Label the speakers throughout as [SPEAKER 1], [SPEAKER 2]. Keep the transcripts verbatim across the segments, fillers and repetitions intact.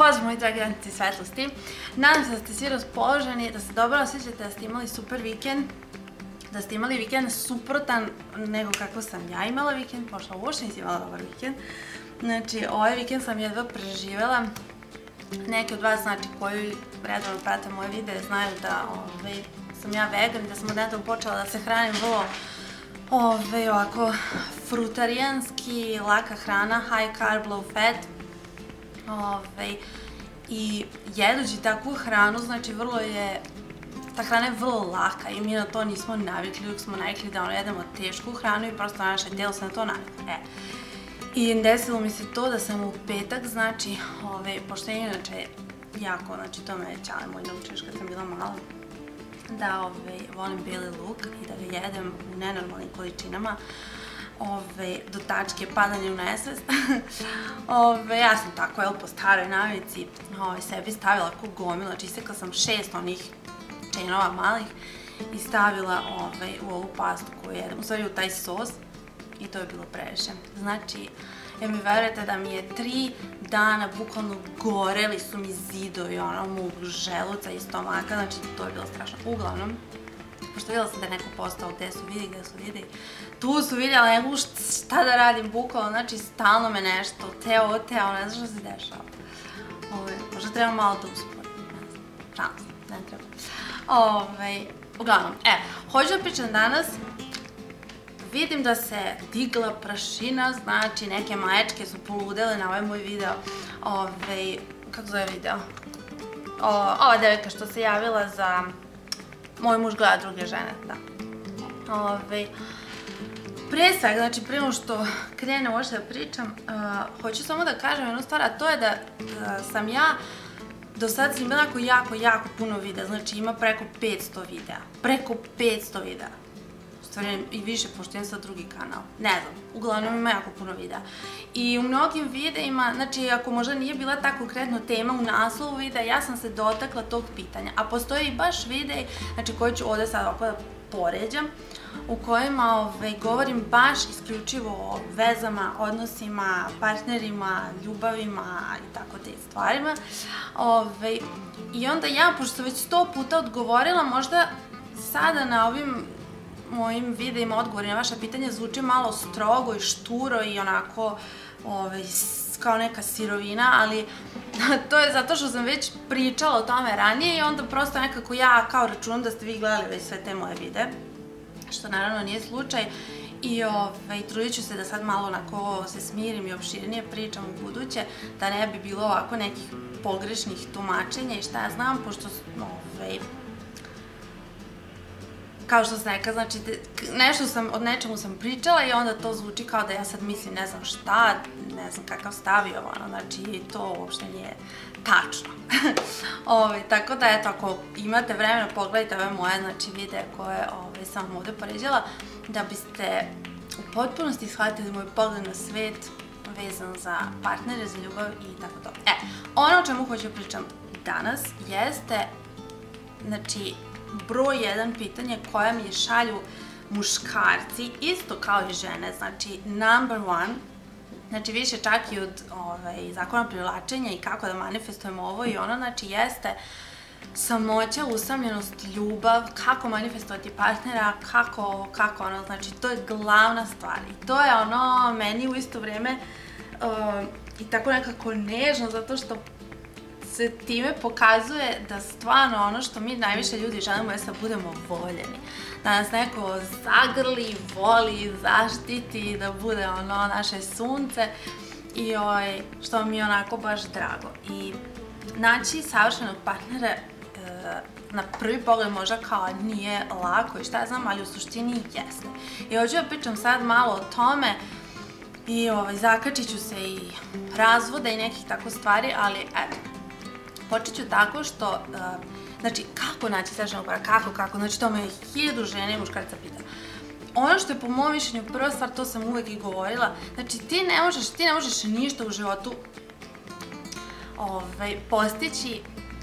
[SPEAKER 1] Pozdrav moji dragi radnici svetlosti. Nadam se da ste svi raspoloženi, da se dobro osjećate, da ste imali super vikend, da ste imali vikend suprotan nego kako sam ja imala vikend, pošto uopšte nisi imala dobar vikend. Znači, ovaj vikend sam jedva preživjela. Neki od vas, znači, koji redovno prate moje videe, znaju da ove, sam ja vegan, da sam od netom počela da se hranim vrlo ove, ovako frutarijanski, laka hrana, high carb, low fat. Ove, I jedući takvu hranu, znači vrlo je, ta hrana je vrlo laka i mi na to nismo navikli, uvijek smo navikli da ono jedemo tešku hranu i prosto naše tijelo se na to navikli. E. I desilo mi se to da sam u petak, znači, ove, pošto je inače jako, znači to me je Ćale moj naučio još kad sam bila mala, da ove, volim bijeli luk i da ga jedem u nenormalnim količinama. Ove, do tačke padanja u nesvest. Ove, ja sam tako, jel, po staroj navici ove, sebi stavila ko gomilu, znači isekla sam šest onih čenova malih i stavila ove, u ovu pastu koju jedem, u stvari u taj sos i to je bilo previše. Znači, jer mi verujete da mi je tri dana bukvalno goreli su mi zidovi, ono, mog želuca i stomaka, znači to je bilo strašno. Uglavnom, pošto vidjela sam da je neko postao gde su vidi, gde su vidi, tu su vidjela, ne mogu šta da radim bukvalno, znači stalno me nešto, teo, oteo, ne znam što se dešava. Ove, možda treba malo da usporim, ne znam, šans, ne treba. Ove, uglavnom, e, hoću da pričam danas, vidim da se digla prašina, znači neke maječke su poludele na ovaj moj video, ove, kako zove video? O, ova devojka što se javila za moj muž gleda druge žene, da. Ove, prije svega, znači prije nego što krenem uopšte da pričam, uh, hoću samo da kažem jednu stvar, a to je da uh, sam ja do sad sam imala jako, jako puno videa, znači ima preko petsto videa, preko petsto videa. U stvari i više, pošto imam sad drugi kanal, ne znam, uglavnom ima jako puno videa. I u mnogim videima, znači ako možda nije bila ta konkretno tema u naslovu videa, ja sam se dotakla tog pitanja. A postoje i baš videi, znači koji ću ovdje sad ovako da poređam, u kojima ove, govorim baš isključivo o vezama, odnosima, partnerima, ljubavima i tako te stvarima. Ove, I onda ja, pošto sam već sto puta odgovorila, možda sada na ovim mojim videima odgovori na vaša pitanja zvuči malo strogo i šturo i onako ove, kao neka sirovina, ali to je zato što sam već pričala o tome ranije i onda prosto nekako ja kao računam da ste vi gledali već sve te moje videe, što naravno nije slučaj i ove, trudit ću se da sad malo onako se smirim i opširnije pričam u buduće, da ne bi bilo ovako nekih pogrešnih tumačenja i šta ja znam, pošto ove, kao što sam rekla, znači nešto sam, od nečemu sam pričala i onda to zvuči kao da ja sad mislim ne znam šta, ne znam kakav stavio ono, znači to uopšte nije tačno. Ove, tako da eto, ako imate vremena pogledajte ove moje znači, videe koje ove, sam vam ovdje poređala, da biste u potpunosti shvatili moj pogled na svet vezan za partnere, za ljubav i tako to. E, ono o čemu hoću pričam danas jeste, znači, broj jedan pitanje koje mi šalju muškarci, isto kao i žene, znači number one, znači više čak i od ovaj, zakona privlačenja i kako da manifestujemo ovo i ono, znači jeste samoća, usamljenost, ljubav, kako manifestovati partnera, kako ovo, kako ono, znači to je glavna stvar i to je ono meni u isto vrijeme uh, i tako nekako nežno, zato što se time pokazuje da stvarno ono što mi najviše ljudi želimo je da budemo voljeni. Da nas neko zagrli, voli, zaštiti, da bude ono naše sunce i oj, što mi je onako baš drago. I naći savršenog partnera e, na prvi pogled možda kao nije lako i šta ja znam, ali u suštini jeste. I hoću da pričam sad malo o tome i ovaj, zakačit ću se i razvoda i nekih tako stvari, ali eto. Počet ću tako što, uh, znači, kako naći savršenog partnera, kako, kako, znači to me hiljadu žene i muškarca pita. Ono što je po mom mišljenju prva stvar, to sam uvek i govorila, znači ti ne možeš, ti ne možeš ništa u životu ovaj, postići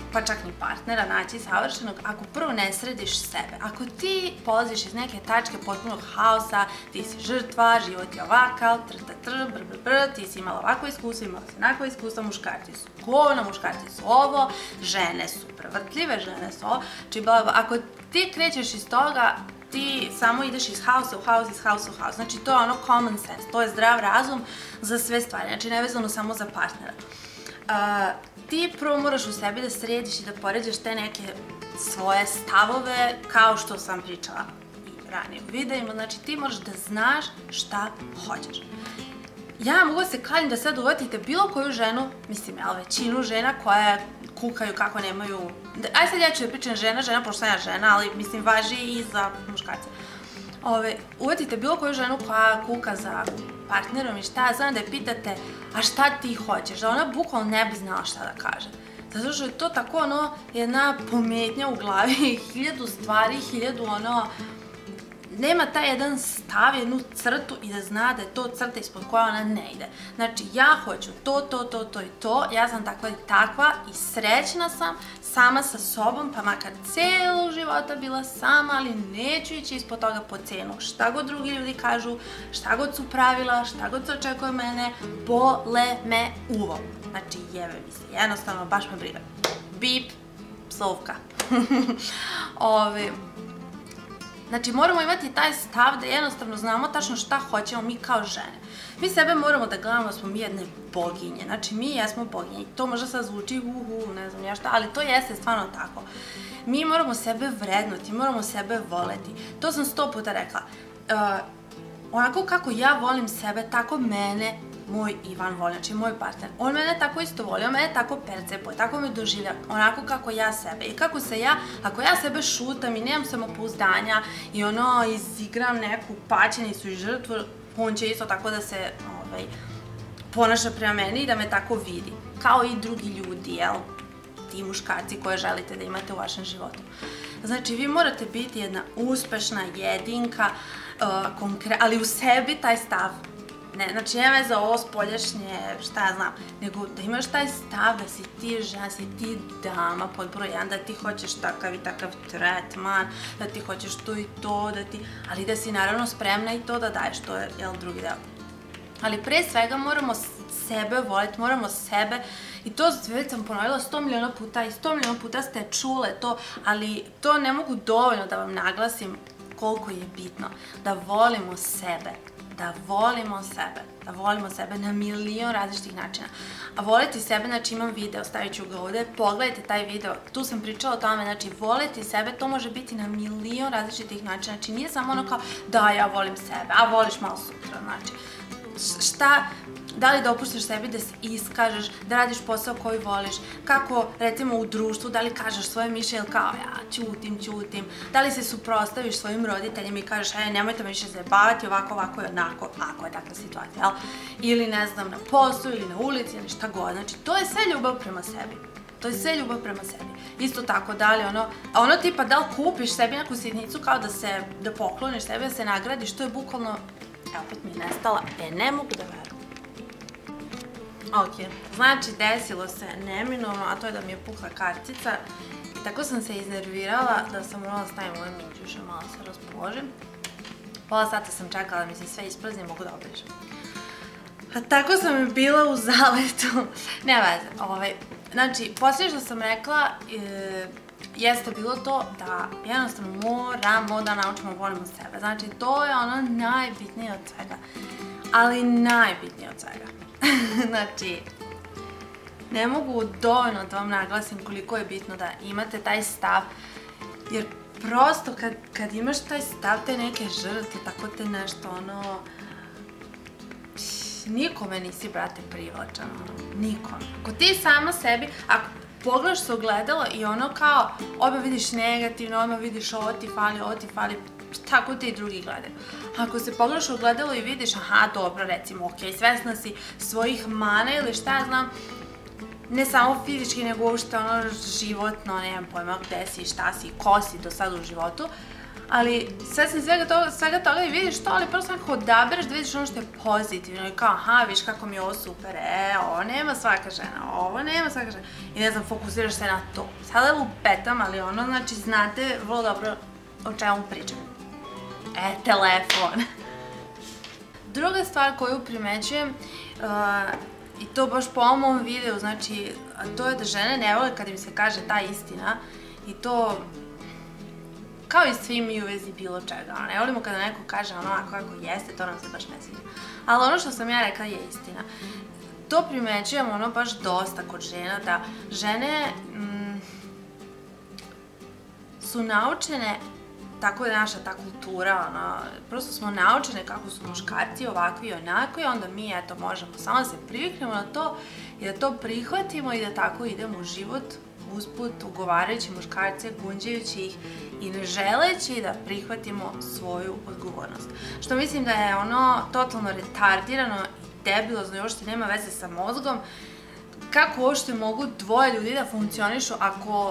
[SPEAKER 1] pa čak ni partnera naći savršenog, ako prvo ne središ sebe. Ako ti polaziš iz neke tačke potpunog haosa, ti si žrtva, život je ovakav, tr, tr, tr, br, br, br, ti si imala ovako iskustvo, imala si onako iskustvo, muškarci su govno, muškarci su ovo, žene su prevrtljive, žene su ovo, či bla, bla. Ako ti krećeš iz toga, ti samo ideš iz haosa u haos, iz haosa u haos. Znači, to je ono common sense, to je zdrav razum za sve stvari, znači nevezano samo za partnera. Uh, ti prvo moraš u sebi da središ i da poređaš te neke svoje stavove, kao što sam pričala i ranije u videima, znači ti moraš da znaš šta hoćeš. Ja mogu se kladim da sad uvatite bilo koju ženu, mislim, jel, većinu žena koje kukaju kako nemaju... Aj sad ja ću da pričam žena, žena, pošto sam ja žena, ali mislim važi i za muškarce. Ove, uvatite bilo koju ženu koja kuka za partnerom i šta, znam da je pitate, a šta ti hoćeš, da ona bukvalno ne bi znala šta da kaže. Zato što je to tako ono, jedna pometnja u glavi, hiljadu stvari, hiljadu ono, nema taj jedan stav, jednu crtu i da zna da je to crta ispod koja ona ne ide. Znači, ja hoću to, to, to, to i to, ja sam takva i takva i srećna sam sama sa sobom, pa makar celog života bila sama, ali neću ići ispod toga po cenu. Šta god drugi ljudi kažu, šta god su pravila, šta god se očekuje mene, bole me uvo. Znači, jebe mi se, jednostavno, baš me briga. Bip, psovka. Ove... Znači, moramo imati taj stav da jednostavno znamo tačno šta hoćemo mi kao žene. Mi sebe moramo da gledamo da smo mi jedne boginje. Znači, mi jesmo boginje. To možda sad zvuči uhu, ne znam ja šta, ali to jeste stvarno tako. Mi moramo sebe vrednuti, moramo sebe voleti. To sam sto puta rekla. Uh, onako kako ja volim sebe, tako mene moj Ivan voli, znači moj partner. On mene tako isto voli, on mene tako percepuje, tako me doživlja, onako kako ja sebe. I kako se ja, ako ja sebe šutam i nemam samopouzdanja i ono izigram neku paćenicu i žrtvu, on će isto tako da se ovaj, ponaša prema meni i da me tako vidi. Kao i drugi ljudi, jel? Ti muškarci koje želite da imate u vašem životu. Znači, vi morate biti jedna uspešna jedinka, uh, konkre- ali u sebi taj stav. Ne, znači nema za ovo spoljašnje, šta ja znam, nego da imaš taj stav da si ti žena, si ti dama pod broj jedan, da ti hoćeš takav i takav tretman, da ti hoćeš to i to, da ti, ali da si naravno spremna i to da daješ, to je, jel, drugi deo. Ali pre svega moramo sebe voliti, moramo sebe, i to već sam ponovila sto miliona puta i sto miliona puta ste čule to, ali to ne mogu dovoljno da vam naglasim koliko je bitno, da volimo sebe. Da volimo sebe, da volimo sebe na milion različitih načina. A voliti sebe, znači imam video, stavit ću ga ovde, pogledajte taj video, tu sam pričala o tome, znači voliti sebe, to može biti na milion različitih načina, znači nije samo ono kao da ja volim sebe, a voliš malo sutra, znači šta, da li dopuštaš sebi da se iskažeš, da radiš posao koji voliš, kako, recimo, u društvu, da li kažeš svoje mišljenje ili kao, ja, ćutim, ćutim, da li se suprotstaviš svojim roditeljima i kažeš, e, nemojte me više zajebavati, ovako, ovako i onako, ako je takva situacija, jel? Ili, ne znam, na poslu ili na ulici ili šta god, znači, to je sve ljubav prema sebi. To je sve ljubav prema sebi. Isto tako, da li ono, a ono tipa, da li kupiš sebi neku sitnicu kao da se, da pokloniš sebi, da se nagradiš, to je bukvalno, evo, opet mi je nestala, e, ne mogu da verujem. Ok, znači desilo se neminovno, a to je da mi je pukla kartica i tako sam se iznervirala da sam morala da stavim ove minđuše, malo se raspoložim. Pola sata sam čekala da mi se sve isprazni, mogu da obrižem. A tako sam bila u zaletu. Ne veze, ovaj, znači, poslije što sam rekla, e, jeste bilo to da jednostavno moramo da naučimo volimo sebe. Znači, to je ono najbitnije od svega, ali najbitnije od svega. Znači, ne mogu dovoljno da vam naglasim koliko je bitno da imate taj stav, jer prosto kad, kad imaš taj stav te neke žrtve, tako te nešto, ono, nikome nisi, brate, privlačan, ono, nikome. Ako ti sama sebi, ako pogledaš se ogledalo i ono kao, odmah vidiš negativno, odmah vidiš ovo ti fali, ovo ti fali, tako te i drugi gledaju. Ako se pogledaš u ogledalo i vidiš, aha, dobro, recimo, ok, svesna si svojih mana ili šta ja znam, ne samo fizički, nego uopšte ono životno, nemam pojma gde si, šta si, ko si do sada u životu, ali svesni svega toga, svega toga i vidiš to, ali prosto nekako odabereš da vidiš ono što je pozitivno i kao, aha, viš kako mi je ovo super, e, ovo nema svaka žena, ovo nema svaka žena i ne znam, fokusiraš se na to. Sada lupetam, ali ono, znači, znate vrlo dobro o čemu pričam. E, telefon. Druga stvar koju primećujem, uh, i to baš po ovom videu, znači, to je da žene ne vole kad im se kaže ta istina i to kao i svi mi u vezi bilo čega, ono, ne volimo kada neko kaže ono ako kako jeste, to nam se baš ne sviđa. Ali ono što sam ja rekla je istina. To primećujem ono baš dosta kod žena, da žene mm, su naučene, tako je naša ta kultura, ono, prosto smo naučene kako su muškarci ovakvi i onako i onda mi, eto, možemo samo da se priviknemo na to i da to prihvatimo i da tako idemo u život usput, ugovarajući muškarce, gunđajući ih i ne želeći da prihvatimo svoju odgovornost. Što mislim da je ono totalno retardirano i debilozno i uopšte nema veze sa mozgom. Kako uopšte mogu dvoje ljudi da funkcionišu ako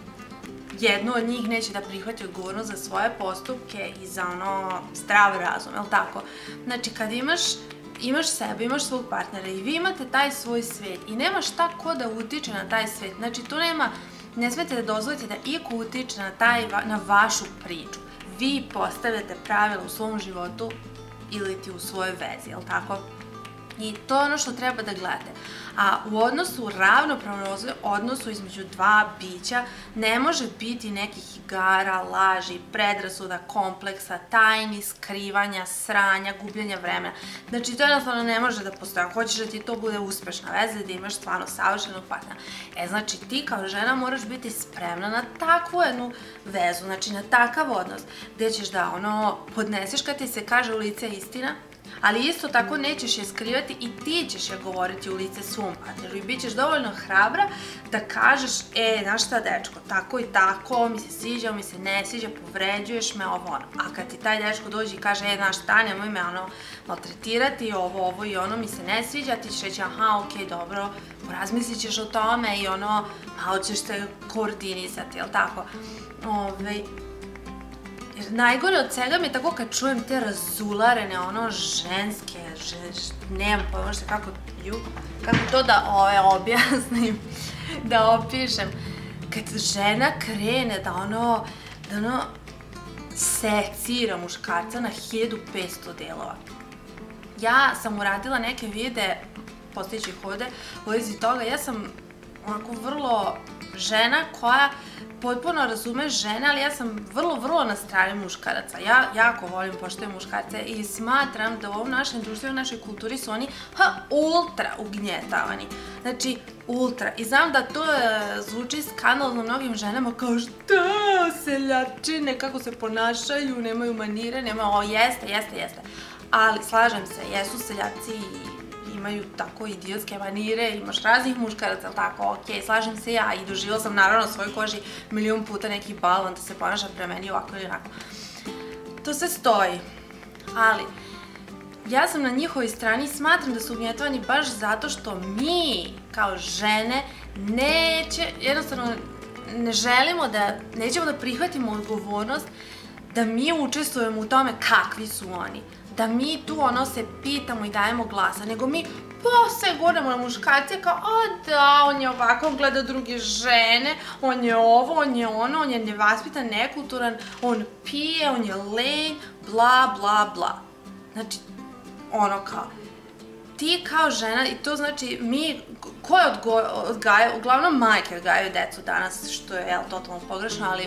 [SPEAKER 1] jedno od njih neće da prihvati odgovornost za svoje postupke i za ono zdrav razum, jel tako? Znači, kad imaš imaš sebe, imaš svog partnera i vi imate taj svoj svet i nema šta ko da utiče na taj svet. Znači, tu nema, ne smete da dozvolite da iko utiče na, taj, na vašu priču. Vi postavljate pravila u svom životu ili ti u svojoj vezi, jel tako? I to je ono što treba da gledate. A u odnosu, ravnopravnom odnosu između dva bića ne može biti nekih igara, laži, predrasuda, kompleksa, tajni, skrivanja, sranja, gubljenja vremena. Znači, to jednostavno ne može da postoji. Ako hoćeš da ti to bude uspešna veza, da imaš stvarno savršenog partnera. E, znači, ti kao žena moraš biti spremna na takvu jednu vezu, znači na takav odnos, gde ćeš da ono podneseš kad ti se kaže u lice istina, ali isto tako nećeš je skrivati i ti ćeš je govoriti u lice svom partneru i bit ćeš dovoljno hrabra da kažeš, e, znaš šta dečko, tako i tako, ovo mi se sviđa, ovo mi se ne sviđa, povređuješ me, ovo ono. A kad ti taj dečko dođe i kaže, e, znaš šta, nemoj me ono maltretirati, ovo, ovo i ono mi se ne sviđa, ti ćeš reći, aha, okej, dobro, porazmislit ćeš o tome i ono, malo ćeš se koordinisati, jel tako? Ove, Jer najgore od svega mi je tako kad čujem te razularene, ono, ženske, žeš, nemam pojma što kako, ju, kako to da ove objasnim, da opišem. Kad žena krene da ono, da ono, secira muškarca na hiljadu petsto delova. Ja sam uradila neke videe, postojeći ih ovde, u vezi toga, ja sam onako vrlo žena koja potpuno razume žene, ali ja sam vrlo, vrlo na strani muškaraca. Ja jako volim, poštujem muškarce i smatram da u ovom našem društvu i u našoj kulturi su oni ha, ultra ugnjetavani. Znači, ultra. I znam da to e, zvuči skandalno mnogim ženama kao šta, seljačine, kako se ponašaju, nemaju manire, nemaju, o, jeste, jeste, jeste. Ali, slažem se, jesu seljaci i imaju tako idiotske manire, imaš raznih muškaraca, ali tako, okej, slažem se ja i doživjela sam naravno na svojoj koži milion puta neki balon da se ponaša prema meni ovako ili onako. To sve stoji, ali ja sam na njihovoj strani i smatram da su ugnjetovani baš zato što mi, kao žene, neće, jednostavno ne želimo da, nećemo da prihvatimo odgovornost da mi učestvujemo u tome kakvi su oni. Da mi tu ono se pitamo i dajemo glasa, nego mi posle gurnemo na muškarce kao, a da, on je ovako, gleda druge žene, on je ovo, on je ono, on je nevaspitan, nekulturan, on pije, on je lenj, bla, bla, bla. Znači, ono kao, ti kao žena, i to znači mi, ko je odgajao, uglavnom majke odgajaju decu danas, što je, jel, totalno pogrešno, ali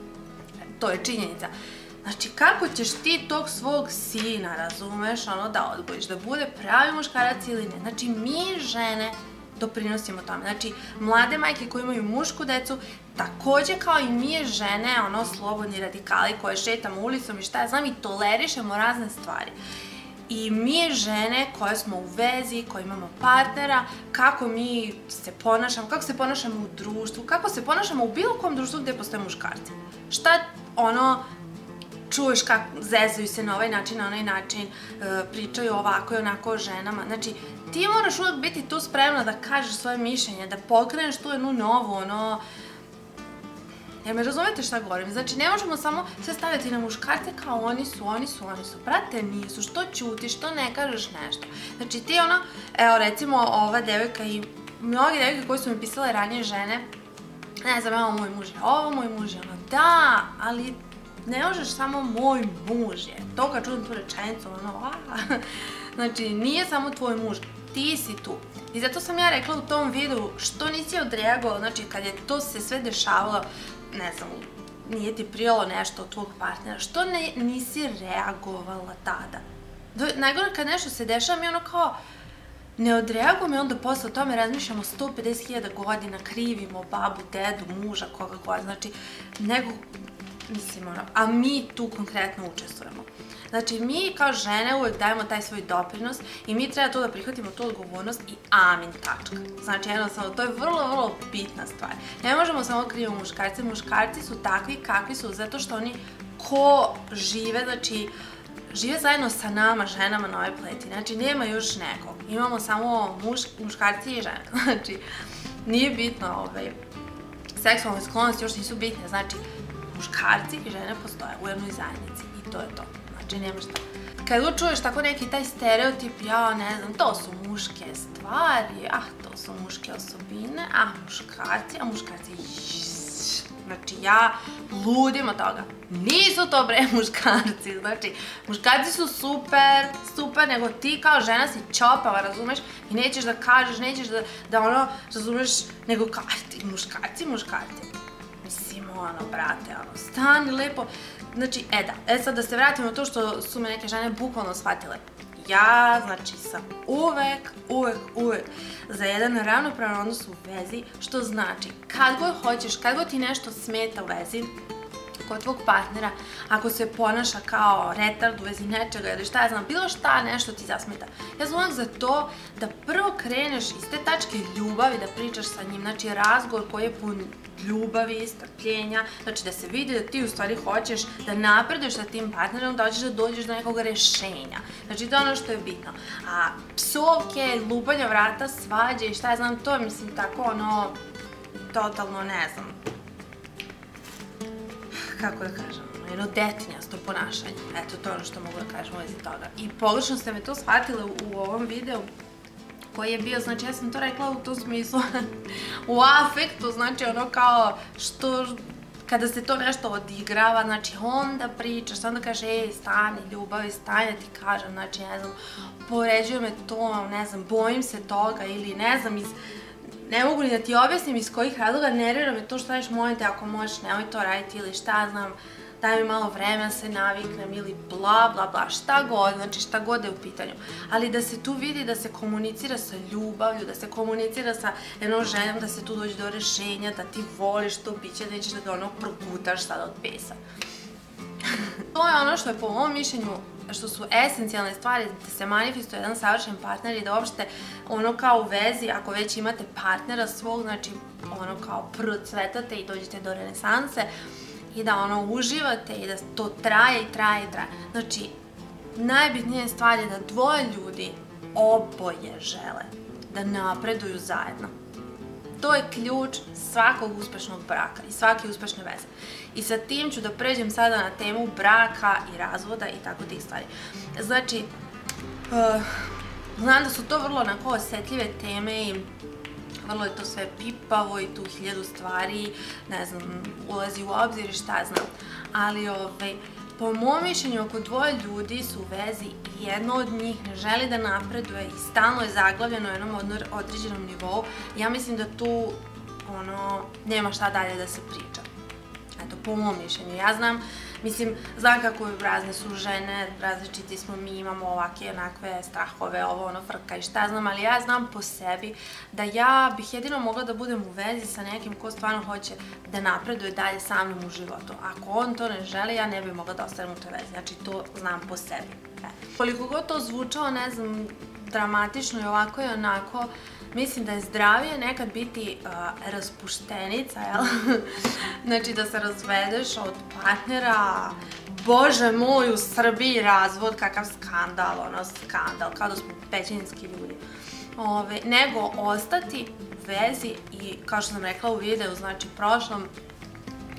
[SPEAKER 1] to je činjenica. Znači, kako ćeš ti tog svog sina, razumeš, ono, da odgojiš, da bude pravi muškarac ili ne. Znači, mi žene doprinosimo tome. Znači, mlade majke koje imaju mušku decu, takođe kao i mi žene, ono, slobodni radikali koje šetamo ulicom i šta ja znam i tolerišemo razne stvari. I mi žene koje smo u vezi, koje imamo partnera, kako mi se ponašamo, kako se ponašamo u društvu, kako se ponašamo u bilo kom društvu gde postoje muškarci. Šta, ono, čuješ kako zezaju se na ovaj način, na onaj način, pričaju ovako i onako o ženama. Znači, ti moraš uvek biti tu spremna da kažeš svoje mišljenje, da pokreneš tu jednu novu, ono, Jer me razumete šta govorim? Znači, ne možemo samo sve staviti na muškarce kao oni su, oni su, oni su. Brate, nisu. Što ćutiš, što ne kažeš nešto? Znači, ti ono, evo recimo ova devojka i mnogi devojke koji su mi pisale ranije žene, ne znam, evo moj muž je ovo, moj muž je ono, da, ali ne možeš samo moj muž je. To kad čujem tu rečenicu, ono, aaa. Znači, nije samo tvoj muž, ti si tu. I zato sam ja rekla u tom videu što nisi odreagovao, znači kad je to se sve dešavalo, ne znam, nije ti prijalo nešto od tvog partnera, što ne, nisi reagovala tada? Do, najgore kad nešto se dešava mi ono kao, ne odreagujemo i onda posle o tome razmišljamo sto pedeset hiljada godina, krivimo babu, dedu, muža, koga god, znači, nego, mislim ono, a mi tu konkretno učestvujemo. Znači, mi kao žene uvek dajemo taj svoj doprinos i mi treba to da prihvatimo tu odgovornost i amin, tačka. Znači, jednostavno, to je vrlo, vrlo bitna stvar. Ne možemo samo krivimo muškarce, muškarci su takvi kakvi su zato što oni ko žive, znači, žive zajedno sa nama, ženama na ovoj planeti. Znači, nema još nekog. Imamo samo muš, muškarci i žene. Znači, nije bitno, ovaj, seksualne sklonosti još nisu bitne. Znači, muškarci i žene postoje u jednoj zajednici i to je to. Znači, nema šta. Kad učuješ tako neki taj stereotip, ja ne znam, to su muške stvari, ah, to su muške osobine, ah, muškarci, a muškarci, znači, ja ludim od toga. Nisu to bre muškarci, znači, muškarci su super, super, nego ti kao žena si čopava, razumeš, i nećeš da kažeš, nećeš da, da ono, razumeš, nego kao, ti muškarci, muškarci. Mislim, ono, brate, ono, stani lepo. Znači, e da, e sad da se vratimo na to što su me neke žene bukvalno shvatile. Ja, znači, sam uvek, uvek, uvek za jedan ravnopravan odnos u vezi, što znači, kad god hoćeš, kad god ti nešto smeta u vezi, kod tvog partnera, ako se ponaša kao retard u vezi nečega ili šta ja znam, bilo šta nešto ti zasmeta. Ja sam uvijek za to da prvo kreneš iz te tačke ljubavi da pričaš sa njim, znači razgovor koji je pun ljubavi, strpljenja, znači da se vidi da ti u stvari hoćeš da napreduješ sa tim partnerom, da hoćeš da dođeš do nekog rešenja. Znači to je ono što je bitno. A psovke, lupanja vrata, svađe i šta ja znam, to je mislim tako ono, totalno ne znam, kako da kažem, jedno detinjasto ponašanje. Eto, to je ono što mogu da kažem u vezi toga. I pogrešno ste me to shvatile u ovom videu koji je bio, znači ja sam to rekla u tom smislu, u afektu, znači ono kao što, kada se to nešto odigrava, znači onda pričaš, onda kažeš, ej, stani, ljubavi, stani da ti kažem, znači ne znam, poređuje me to, ne znam, bojim se toga ili ne znam, iz ne mogu ni da ti objasnim iz kojih razloga, nervira me to što radiš, molim te, ako možeš, nemoj to raditi ili šta znam, daj mi malo vremena se naviknem ili bla bla bla, šta god, znači šta god je u pitanju. Ali da se tu vidi, da se komunicira sa ljubavlju, da se komunicira sa jednom ženom, da se tu dođe do rešenja, da ti voliš to biće, da nećeš da ga ono progutaš sada od pesa. To je ono što je po mom mišljenju, što su esencijalne stvari da se manifestuje jedan savršen partner i da uopšte ono kao u vezi, ako već imate partnera svog, znači ono kao procvetate i dođete do renesanse i da ono uživate i da to traje i traje i traje. Znači, najbitnije stvar je da dvoje ljudi oboje žele da napreduju zajedno. To je ključ svakog uspešnog braka i svake uspešne veze. I sa tim ću da pređem sada na temu braka i razvoda i tako tih stvari. Znači, uh, znam da su to vrlo onako osetljive teme i vrlo je to sve pipavo i tu hiljadu stvari, ne znam, ulazi u obzir i šta znam. Ali, ovaj, po mom mišljenju, ako dvoje ljudi su u vezi i jedno od njih ne želi da napreduje i stalno je zaglavljeno u jednom određenom nivou, ja mislim da tu, ono, nema šta dalje da se priča. Eto, po mom mišljenju. Ja znam, mislim, znam kako razne su žene, različiti smo mi, imamo ovake, onakve strahove, ovo, ono, frka i šta znam, ali ja znam po sebi da ja bih jedino mogla da budem u vezi sa nekim ko stvarno hoće da napreduje dalje sa mnom u životu. Ako on to ne želi, ja ne bih mogla da ostanem u toj vezi. Znači, to znam po sebi. Koliko god to zvučao, ne znam, dramatično i ovako i onako, mislim da je zdravije nekad biti uh, raspuštenica, jel? Znači da se razvedeš od partnera, bože moj, u Srbiji razvod, kakav skandal, ono skandal, kao da smo pećinski ljudi. Ove, nego ostati u vezi i, kao što sam rekla u videu, znači prošlom,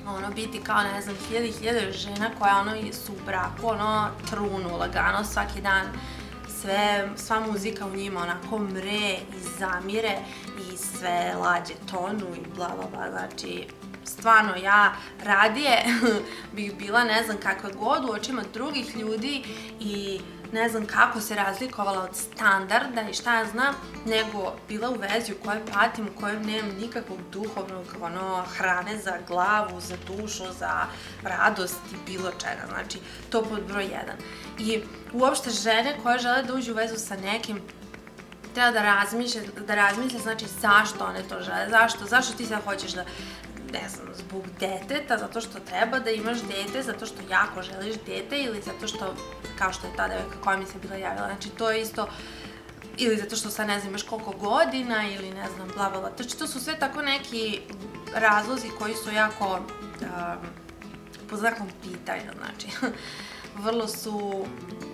[SPEAKER 1] ono, biti kao, ne znam, hiljade i hiljade žena koja, ono, su u braku, ono, trunu lagano svaki dan, sve, sva muzika u njima onako mre i zamire i sve lađe tonu i bla bla bla, znači, stvarno, ja radije bih bila, ne znam, kakva god u očima drugih ljudi i ne znam kako se razlikovala od standarda i šta ja znam, nego bila u vezi u kojoj patim, u kojoj nemam nikakvog duhovnog, ono, hrane za glavu, za dušu, za radost i bilo čega, znači, to pod broj jedan. I uopšte žene koje žele da uđu u vezu sa nekim, treba da razmišlja, da razmišlja, znači, zašto one to žele, zašto, zašto ti sad hoćeš da, ne znam, zbog deteta, zato što treba da imaš dete, zato što jako želiš dete ili zato što, kao što je ta devojka koja mi se bila javila, znači to je isto, ili zato što sad ne znam imaš koliko godina ili ne znam bla bla bla, znači to su sve tako neki razlozi koji su jako um, pod znakom pitanja, znači vrlo su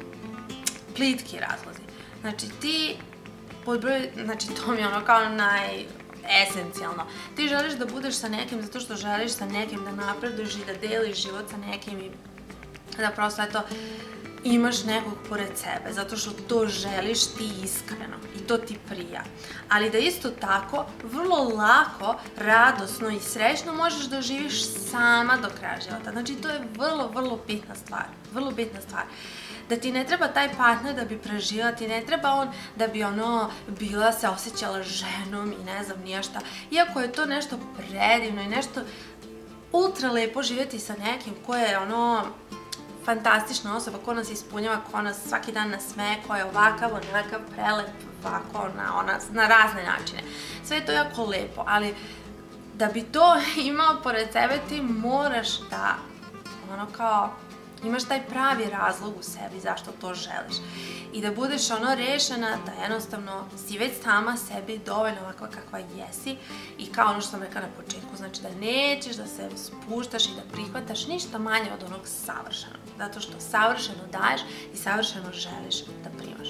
[SPEAKER 1] plitki razlozi, znači ti pod broj, znači to mi je ono kao naj esencijalno. Ti želiš da budeš sa nekim zato što želiš sa nekim da napreduješ i da deliš život sa nekim i da prosto eto imaš nekog pored sebe, zato što to želiš ti iskreno i to ti prija. Ali da isto tako, vrlo lako, radosno i srećno možeš da živiš sama do kraja života. Znači to je vrlo, vrlo bitna stvar. Vrlo bitna stvar. Da ti ne treba taj partner da bi preživjela, ti ne treba on da bi ono bila se osjećala ženom i ne znam nije šta. Iako je to nešto predivno i nešto ultra lepo živjeti sa nekim ko je ono fantastična osoba, ko nas ispunjava, ko nas svaki dan nasmeje, ko je ovakav, onakav, prelep, ovako, na, ona, na razne načine. Sve je to jako lepo, ali da bi to imao pored sebe ti moraš da ono kao imaš taj pravi razlog u sebi zašto to želiš i da budeš ono rešena da jednostavno si već sama sebi dovoljno ovakva kakva jesi i kao ono što sam rekla na početku, znači da nećeš da se spuštaš i da prihvataš ništa manje od onog savršenog, zato što savršeno daješ i savršeno želiš da primaš.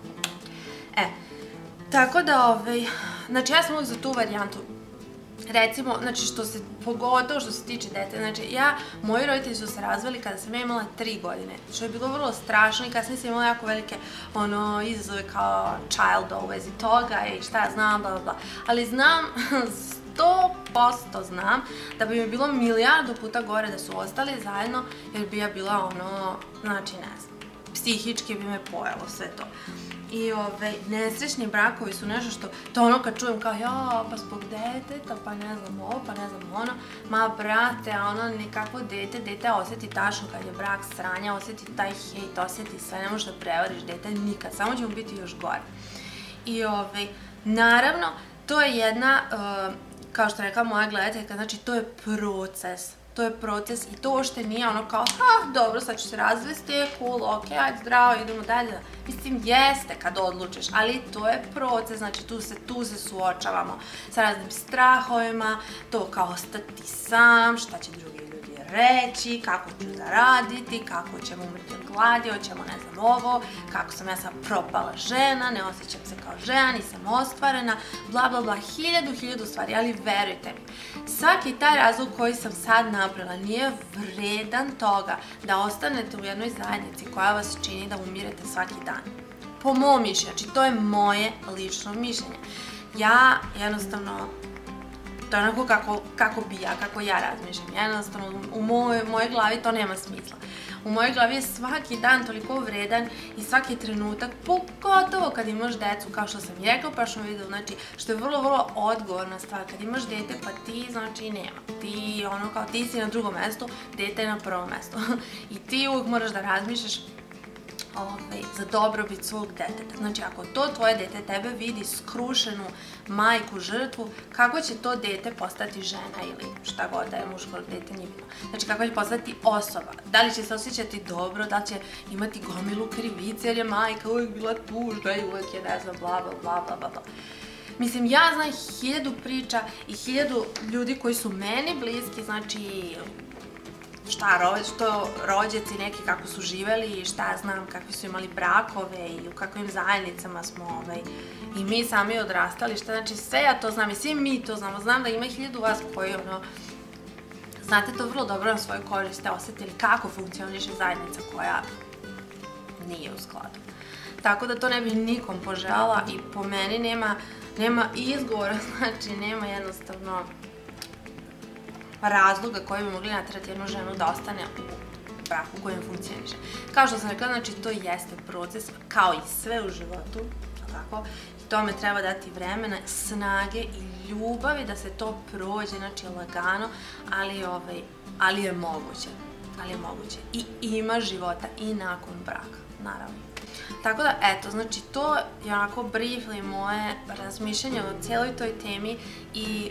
[SPEAKER 1] E, tako da, ovaj, znači ja sam uvijek za tu varijantu. Recimo, znači što se, pogotovo što se tiče dete, znači ja, moji roditelji su se razveli kada sam ja imala tri godine, što je bilo vrlo strašno i kasnije sam imala jako velike, ono, izazove kao child u vezi toga i šta ja znam, bla bla bla, ali znam, sto posto znam da bi mi bilo milijardu puta gore da su ostali zajedno, jer bi ja bila ono, znači ne znam, psihički bi me pojelo sve to. I ove, nesrećni brakovi su nešto što, to ono kad čujem kao, ja, pa zbog deteta, pa ne znam ovo, pa ne znam ono, ma brate, a ono nekako dete, dete osjeti tačno kad je brak sranja, osjeti taj hejt, osjeti sve, ne možeš da prevariš dete nikad, samo će mu biti još gore. I ove, naravno, to je jedna, uh, kao što rekla moja gledateljka, znači to je proces. To je proces i to uopšte nije ono kao, ha, dobro, sad ću se razvesti, cool, ok, ajde, zdravo, idemo dalje. Mislim, jeste kad odlučiš, ali to je proces, znači tu se, tu se suočavamo sa raznim strahovima, to kao ostati sam, šta će drugi ljudi reći, kako ću zaraditi, kako ćemo umriti od gladi, hoćemo ne znam ovo, kako sam ja sad propala žena, ne osjećam se kao žena, nisam ostvarena, bla bla bla, hiljadu, hiljadu stvari, ali verujte mi, svaki taj razlog koji sam sad napravila nije vredan toga da ostanete u jednoj zajednici koja vas čini da umirete svaki dan. Po mom mišljenju, znači to je moje lično mišljenje. Ja jednostavno, to je onako kako, kako bi ja, kako ja razmišljam. Jednostavno, u mojoj, mojoj glavi to nema smisla. U mojoj glavi je svaki dan toliko vredan i svaki trenutak, pogotovo kad imaš decu, kao što sam i rekla u prošlom videu, znači, što je vrlo, vrlo odgovorna stvar. Kad imaš dete, pa ti, znači, nema. Ti, ono, kao ti si na drugom mestu, dete je na prvom mestu. I ti uvijek moraš da razmišljaš Ove, za dobrobit svog deteta. Znači, ako to tvoje dete tebe vidi skrušenu majku, žrtvu, kako će to dete postati žena ili šta god da je muško dete, nije bitno. Znači, kako će postati osoba. Da li će se osjećati dobro, da li će imati gomilu krivice, jer je majka uvijek bila tužna i uvijek je, ne znam, bla, bla, bla, bla, bla, bla. Mislim, ja znam hiljadu priča i hiljadu ljudi koji su meni bliski, znači, šta, što rođaci neki kako su živeli i šta ja znam, kakvi su imali brakove i u kakvim zajednicama smo ovaj, i mi sami odrastali, šta znači sve ja to znam i svi mi to znamo, znam da ima hiljadu vas koji ono znate to vrlo dobro na svojoj koži, ste osjetili kako funkcioniše zajednica koja nije u skladu. Tako da to ne bih nikom poželjala i po meni nema, nema izgovora, znači nema jednostavno razloga koji bi mogli natjerati jednu ženu da ostane u braku u kojem funkcioniše. Kao što sam rekla, znači to jeste proces, kao i sve u životu, tako, i tome treba dati vremena, snage i ljubavi da se to prođe, znači lagano, ali, ovaj, ali je moguće, ali je moguće. I ima života i nakon braka, naravno. Tako da, eto, znači to je onako briefly moje razmišljanje o cijeloj toj temi i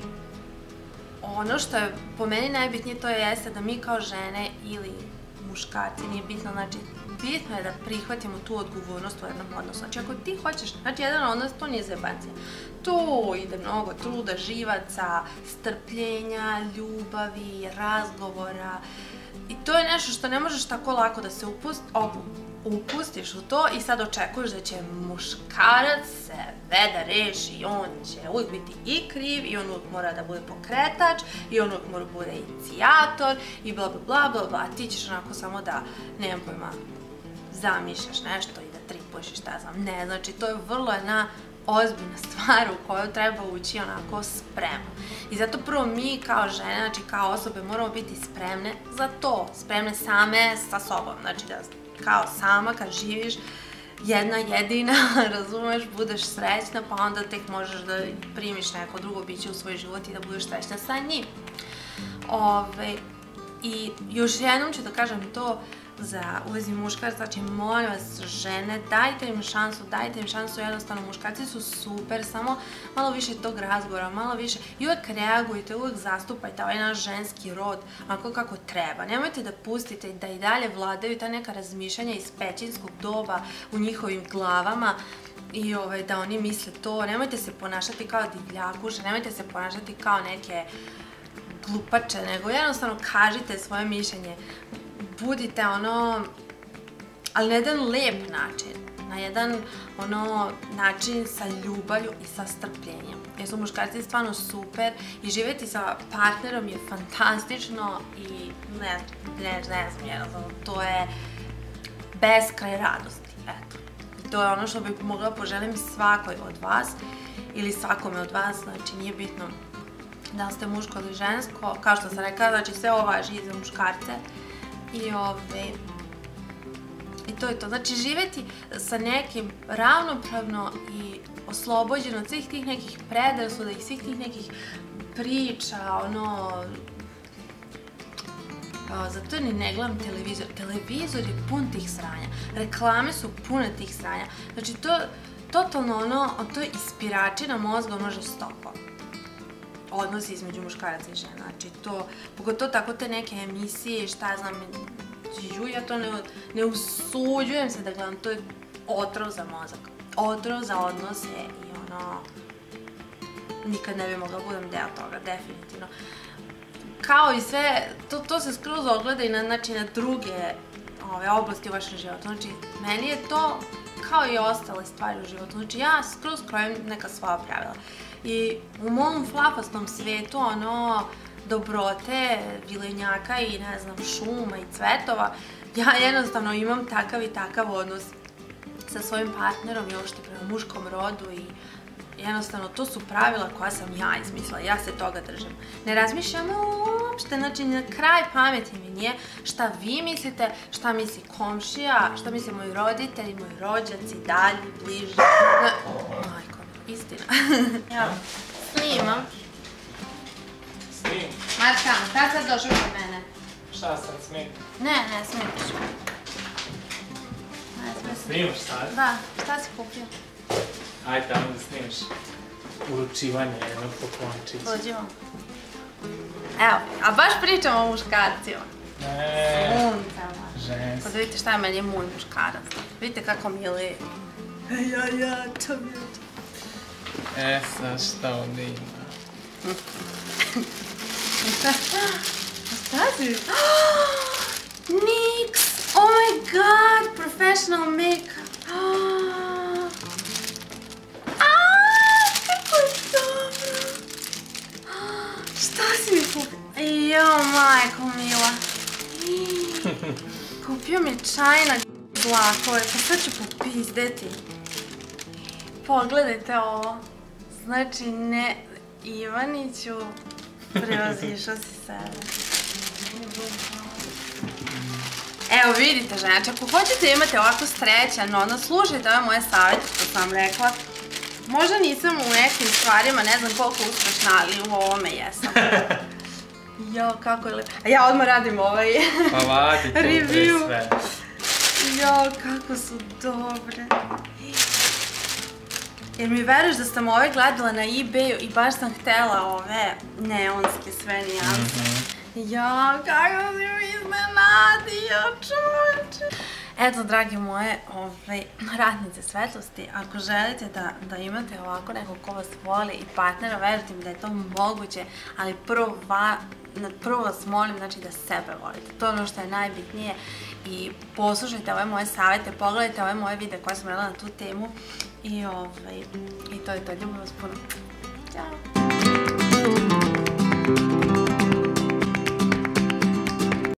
[SPEAKER 1] ono što je po meni najbitnije to jeste da mi kao žene ili muškarci, nije bitno, znači bitno je da prihvatimo tu odgovornost u jednom odnosu. Znači ako ti hoćeš, znači jedan odnos, to nije zebancija. Tu ide mnogo truda, živaca, strpljenja, ljubavi, razgovora i to je nešto što ne možeš tako lako da se upust, upustiš u to i sad očekuješ da će muškarac sve da reši i on će uvijek biti i kriv i on uvijek mora da bude pokretač i on uvijek mora da bude inicijator i bla bla bla bla bla, ti ćeš onako samo da, nemam pojma, zamišljaš nešto i da tripuješ i šta znam, ne, znači to je vrlo jedna ozbiljna stvar u koju treba ući onako spremno. I zato prvo mi kao žene, znači kao osobe moramo biti spremne za to, spremne same sa sobom, znači da kao sama kad živiš jedna jedina, razumeš, budeš srećna pa onda tek možeš da primiš neko drugo biće u svoj život i da budeš srećna sa njim. Ove, I još jednom ću da kažem to za uvezi muškarac, znači molim vas žene, dajte im šansu, dajte im šansu, jednostavno muškarci su super, samo malo više tog razgovora, malo više i uvek reagujte, uvek zastupajte ovaj naš ženski rod, onako kako treba. Nemojte da pustite da i dalje vladaju ta neka razmišljanja iz pećinskog doba u njihovim glavama i ovaj, da oni misle to, nemojte se ponašati kao divljakuše, nemojte se ponašati kao neke glupače, nego jednostavno kažite svoje mišljenje. Budite ono, ali na jedan lep način, na jedan ono način sa ljubavlju i sa strpljenjem. Jer su muškarci stvarno super i živjeti sa partnerom je fantastično i ne, ne, ne znam, jednostavno, to je beskraj radosti, eto. I to je ono što bih mogla poželim svakoj od vas ili svakome od vas, znači nije bitno da li ste muško ili žensko, kao što sam rekla, znači sve ovo važi i za muškarce. I, ove, I to je to. Znači živjeti sa nekim ravnopravno i oslobođeno od svih tih nekih predrasuda i svih tih nekih priča, ono... O, zato ni ne gledam televizor. Televizor je pun tih sranja. Reklame su pune tih sranja. Znači to, totalno ono, to je ispiračina mozga, ono žestoko. Odnosi između muškaraca i žena, znači to, pogotovo tako te neke emisije, šta znam, ju, ja to ne, ne usuđujem se da gledam, to je otrov za mozak, otrov za odnose i ono, nikad ne bi mogla budem deo toga, definitivno. Kao i sve, to, to se skroz ogleda i na, znači, na druge ove, oblasti u vašem životu, znači meni je to kao i ostale stvari u životu, znači ja skroz krojim neka svoja pravila. I u mom flapastom svijetu, ono, dobrote, vilenjaka i, ne znam, šuma i cvetova, ja jednostavno imam takav i takav odnos sa svojim partnerom i uopšte prema muškom rodu i jednostavno to su pravila koja sam ja izmislila, ja se toga držim. Ne razmišljam uopšte, znači na kraj pameti mi nije šta vi mislite, šta misli komšija, šta misle moji roditelji, moji rođaci, dalji, bliži. Majko, istina. Evo, snimam.
[SPEAKER 2] Snim?
[SPEAKER 1] Marka, kada sad došao kod mene?
[SPEAKER 2] Šta sad, snim?
[SPEAKER 1] Ne, ne, snimaš.
[SPEAKER 2] Snimaš sad?
[SPEAKER 1] Da, šta si kupio?
[SPEAKER 2] Ajde, tamo da snimiš uručivanje jednog poklončića.
[SPEAKER 1] Dođimo. Evo, a baš pričamo o muškarcima.
[SPEAKER 2] Ne,
[SPEAKER 1] Suncama.
[SPEAKER 2] ženski.
[SPEAKER 1] Pa da vidite šta je meni moj muškarac. Vidite kako mi je lep. Ej, ja, ja, to mi je to.
[SPEAKER 2] E, sad šta ovdje ima?
[SPEAKER 1] Šta si? Nix! Oh my god! Professional make-up! Šta si mi kupio? Jo, majko mila. Kupio mi čajna dlakove, pa sad ću popizdeti. Pogledajte ovo. Znači, ne, Ivaniću, prevazišao si sebe. Evo vidite, ženače, ako hoćete imati ovako srećan, onda slušajte ove moje savjete, što sam vam rekla. Možda nisam u nekim stvarima, ne znam koliko uspešna, ali u ovome jesam. Jo, kako je lepo. A ja odmah radim ovaj
[SPEAKER 2] Pa vadi to pre sve.
[SPEAKER 1] Jo, kako su dobre. Jer mi veruješ da sam ove gledala na eBayu i baš sam htela ove neonske sve nijanse. Ja, kako si mi iznenadio, čoveče. Eto, dragi moje ratnice svetlosti, ako želite da imate ovako nekog ko vas voli i partnera, verujte mi da je to moguće, ali prvo vas molim da sebe volite. To je ono što je najbitnije i poslušajte ove moje savjete, pogledajte ove moje videe koje sam radila na tu temu i to je to. Ljubim vas puno. Ćao!